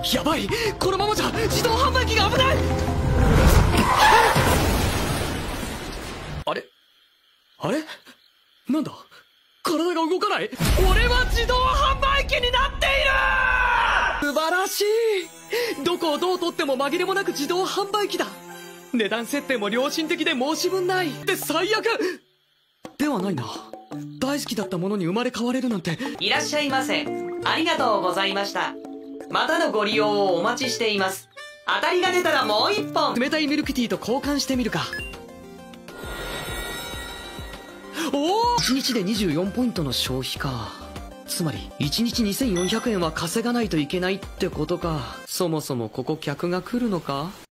やばい、このままじゃ自動販売機が危ない。あれあれ、なんだ、体が動かない。俺は自動販売機になっている。素晴らしい。どこをどう取っても紛れもなく自動販売機だ。値段設定も良心的で申し分ない。って最悪ではないな。大好きだったものに生まれ変われるなんて。 いらっしゃいませ。ありがとうございました。またのご利用をお待ちしています。当たりが出たらもう一本。 冷たいミルクティーと交換してみるか。おお、1日で24ポイントの消費か。つまり1日2400円は稼がないといけないってことか。そもそもここ客が来るのか。